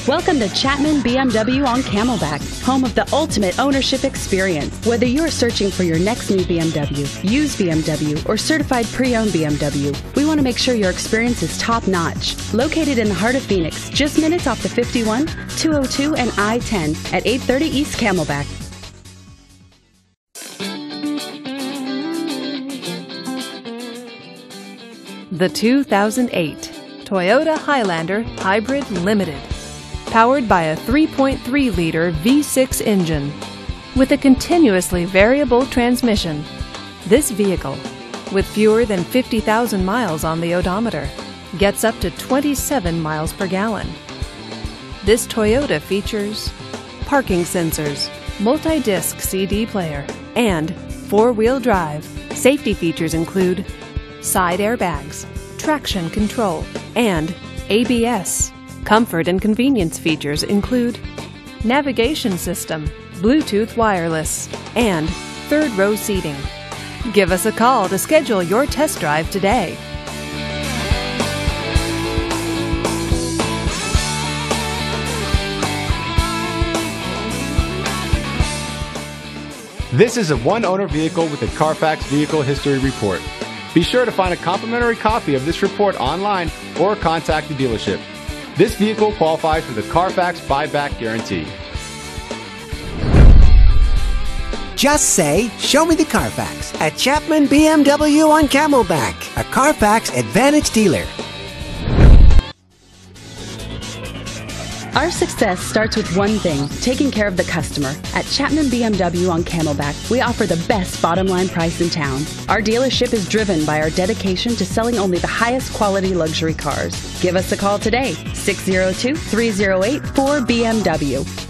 Welcome to Chapman BMW on Camelback, home of the ultimate ownership experience. Whether you're searching for your next new BMW, used BMW, or certified pre-owned BMW, we want to make sure your experience is top-notch. Located in the heart of Phoenix, just minutes off the 51, 202, and I-10 at 830 East Camelback. The 2008 Toyota Highlander Hybrid Limited. Powered by a 3.3-liter V6 engine with a continuously variable transmission. This vehicle, with fewer than 50,000 miles on the odometer, gets up to 27 miles per gallon. This Toyota features parking sensors, multi-disc CD player, and four-wheel drive. Safety features include side airbags, traction control, and ABS. Comfort and convenience features include navigation system, Bluetooth wireless, and third-row seating. Give us a call to schedule your test drive today. This is a one-owner vehicle with a Carfax Vehicle History Report. Be sure to find a complimentary copy of this report online or contact the dealership. This vehicle qualifies for the Carfax Buyback Guarantee. Just say, "Show me the Carfax" at Chapman BMW on Camelback, a Carfax Advantage dealer. Our success starts with one thing, taking care of the customer. At Chapman BMW on Camelback, we offer the best bottom line price in town. Our dealership is driven by our dedication to selling only the highest quality luxury cars. Give us a call today, 602-308-4BMW.